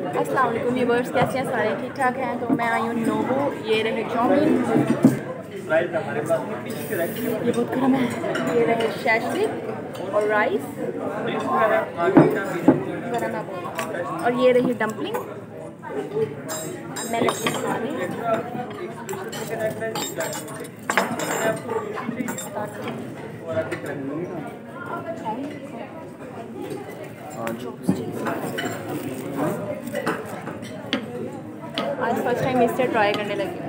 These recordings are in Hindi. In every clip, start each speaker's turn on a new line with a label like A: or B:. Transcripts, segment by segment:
A: अस्सलाम वालेकुम व्यूअर्स, कैसे हैं सारे? ठीक ठाक हैं। तो मैं आई हूँ नोबो। ये रहे चाउमीन, ये बहुत गर्म है। ये रहे शैशलिक और राइस गरम है, और ये रही डम्पलिंग। मैं लगी खाने। आज फर्स्ट टाइम इससे ट्राई करने लगी।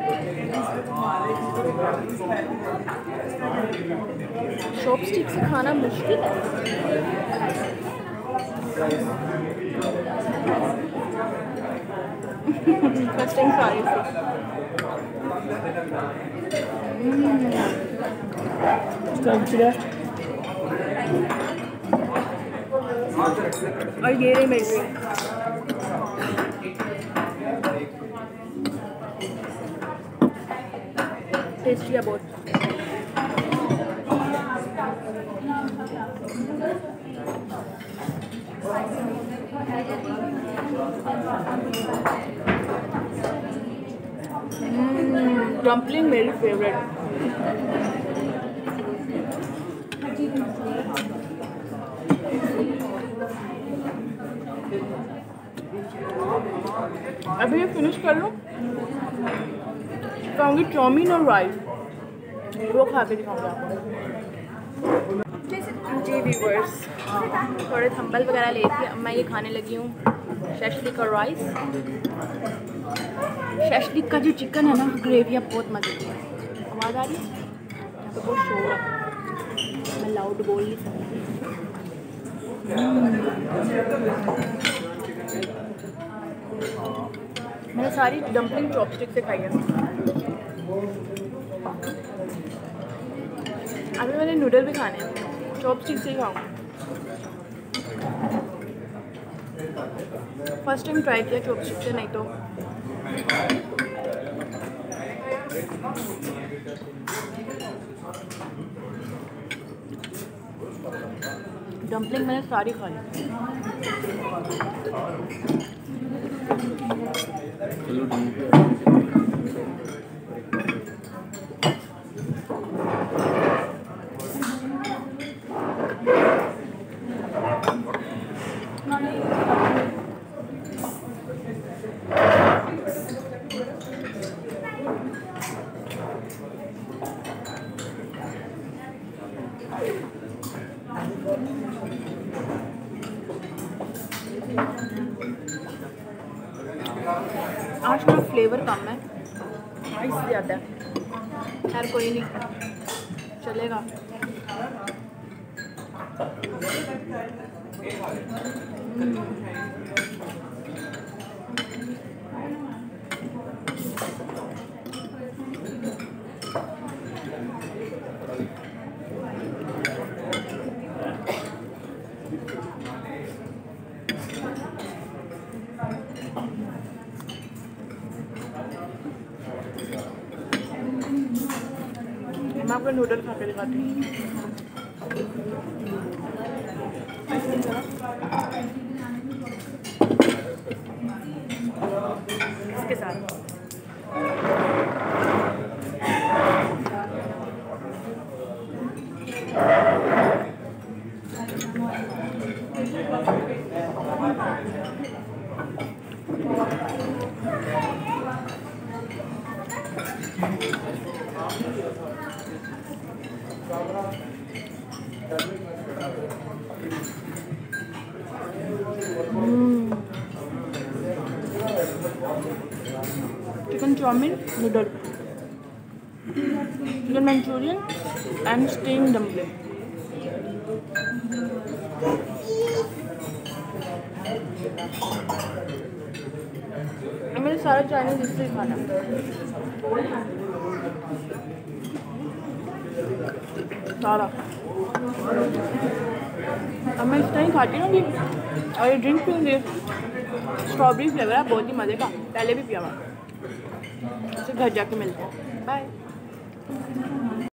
A: चॉपस्टिक से खाना मुश्किल है। फर्स्ट टाइम खा रही थी। और ये रही मेरी ड्रिंक। टेस्टी है बहुत। डम्पलिंग मेरी फेवरेट। अभी ये फिनिश कर लूँ, खाऊंगी चाउमीन और राइस, वो खा के दिखाऊंगी आपको। जी व्यूअर्स, थोड़े थंबल वगैरह लेके अब मैं ये खाने लगी हूँ शैशलिक और राइस। शैशलिक का जो चिकन है ना, ग्रेवियाँ बहुत मज़े की है। आवाज़ आ रही है? यहाँ पे बहुत शोर है, मैं लाउड बोल नहीं सकती। मैंने सारी डम्पलिंग चॉपस्टिक से खाई है। अभी मैंने नूडल भी खाने हैं, चॉपस्टिक से ही खाऊँ। फर्स्ट टाइम ट्राई किया चॉपस्टिक से, नहीं तो डम्पलिंग मैंने सारी खा ली। आज का फ्लेवर कम है, राइस ज़्यादा है। खैर कोई नहीं, चलेगा। मैं आपको नूडल खा के दिखाती हूँ। इसके साथ chicken chowmein, noodle, chicken manchurian and steam dumpling. मेरे सारे चाइनीज इससे ही खाना। सारा अब मैं इस टाइम खाती हूँ और ये ड्रिंक पीऊँगी। स्ट्रॉबेरी फ्लेवर है, बहुत ही मज़े का। पहले भी पिया हुआ। घर जाके मिलते हैं। बाय।